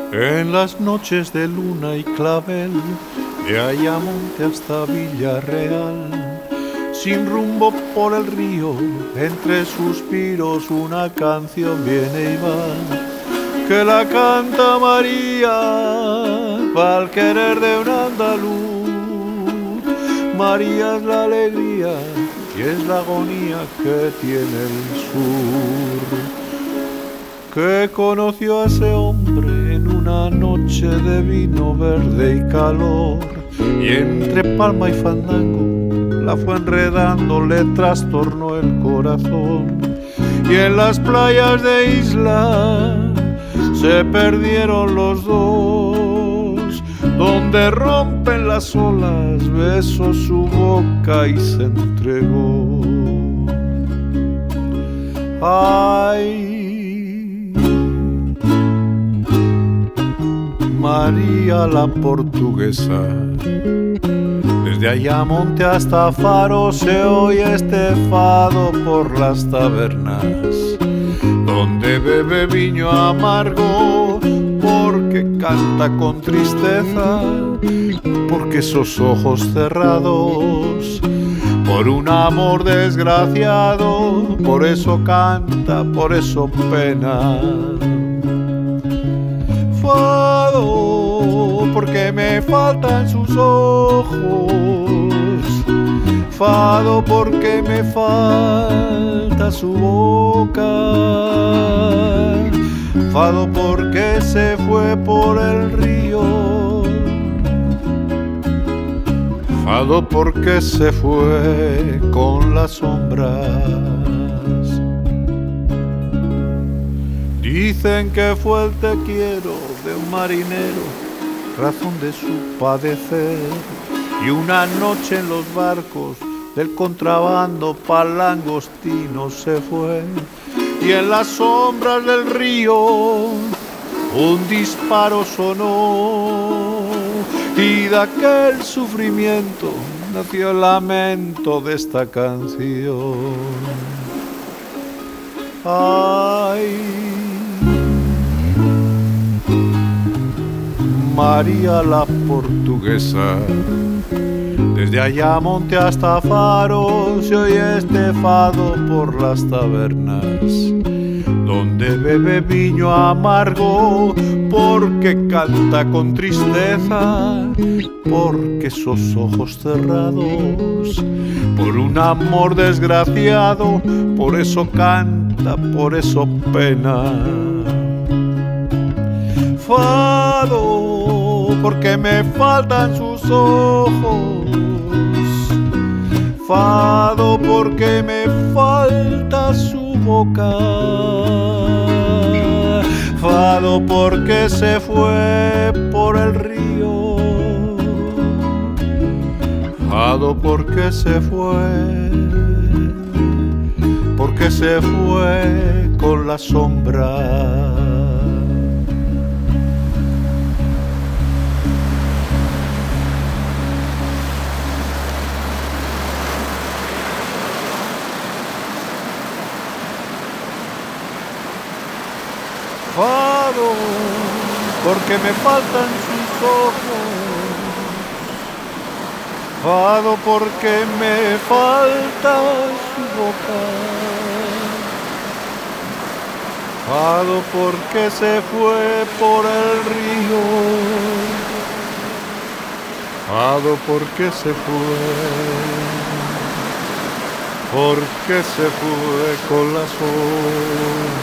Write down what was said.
En las noches de luna y clavel, de Ayamonte hasta Villarreal, sin rumbo por el río, entre suspiros una canción viene y va, que la canta María, pa'l querer de un andaluz. María es la alegría y es la agonía que tiene el sur, que conoció a ese hombre en una noche de vino verde y calor, y entre palma y fandango la fue enredando, le trastornó el corazón, y en las playas de Isla se perdieron los dos, donde rompen las olas, besó su boca y se entregó. Ay, María la portuguesa, desde Ayamonte hasta Faro se oye este fado por las tabernas, donde bebe viño amargo, porque canta con tristeza, porque esos ojos cerrados, por un amor desgraciado, por eso canta, por eso pena. Fado, porque me faltan sus ojos, fado, porque me falta su boca, fado, porque se fue por el río, fado, porque se fue con las sombras. Dicen que fue el te quiero de un marinero, razón de su padecer, y una noche en los barcos del contrabando pa'l Langostino se fue, y en las sombras del río un disparo sonó, y de aquel sufrimiento nació el lamento de esta canción. Ay, María la portuguesa, desde Ayamonte hasta Faro se oye este fado por las tabernas, donde bebe viño amargo, porque canta con tristeza, porque esos ojos cerrados, por un amor desgraciado, por eso canta, por eso pena. Fado, porque me faltan sus ojos, fado, porque me falta su boca, fado, porque se fue por el río, fado, porque se fue con la sombra. Fado, porque me faltan sus ojos, fado, porque me falta su boca, fado, porque se fue por el río, fado, porque se fue con la sombra.